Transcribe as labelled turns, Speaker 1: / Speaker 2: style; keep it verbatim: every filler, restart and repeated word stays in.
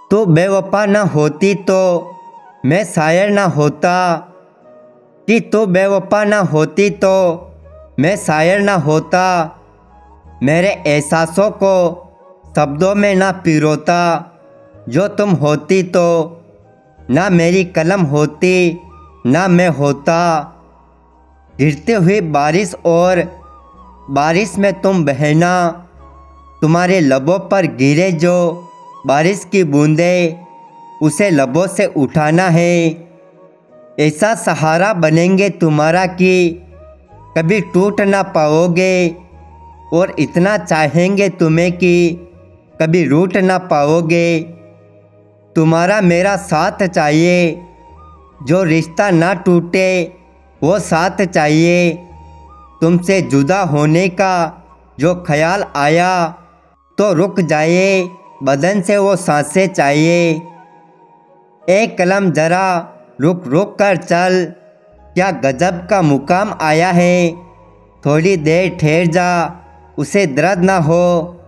Speaker 1: तू बेवफा न होती तो मैं शायर न होता, कि तू बेवफा न होती तो मैं शायर न होता। मेरे एहसासों को शब्दों में ना पिरोता, जो तुम होती तो ना मेरी कलम होती ना मैं होता। गिरती हुई बारिश और बारिश में तुम बहना, तुम्हारे लबों पर गिरे जो बारिश की बूंदें उसे लबों से उठाना है। ऐसा सहारा बनेंगे तुम्हारा कि कभी टूट ना पाओगे, और इतना चाहेंगे तुम्हें कि कभी रूठ ना पाओगे। तुम्हारा मेरा साथ चाहिए, जो रिश्ता ना टूटे वो साथ चाहिए। तुमसे जुदा होने का जो ख्याल आया तो रुक जाए, बदन से वो सांसें चाहिए। एक कलम ज़रा रुक रुक कर चल, क्या गजब का मुकाम आया है। थोड़ी देर ठहर जा, उसे दर्द ना हो